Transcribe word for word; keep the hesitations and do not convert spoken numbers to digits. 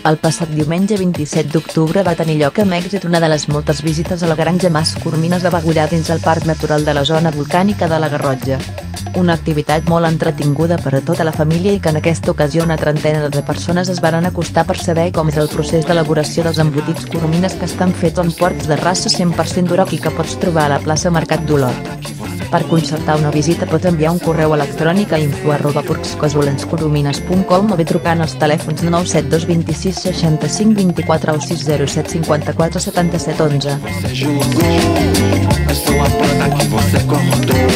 El passat diumenge vint-i-set d'octubre va tenir lloc amb èxit una de les moltes visites a la granja Mas Coromines de Begullà dins el Parc Natural de la Zona Volcànica de la Garrotxa. Una activitat molt entretinguda per a tota la família i que en aquesta ocasió una trentena de persones es varen acostar per saber com és el procés d'elaboració dels embotits coromines que estan fets amb porcs de raça cent per cent d'Urok i que pots trobar a la plaça Mercat d'Olot. Per concertar una visita pot enviar un correu electrònic a info arroba porcscosolenscoromines punt com o bé trucant als telèfons nou set dos dos sis seixanta-cinc vint-i-quatre o sis zero set cinquanta-quatre setanta-set onze. Você julgou, eu sou a planta que você cortou.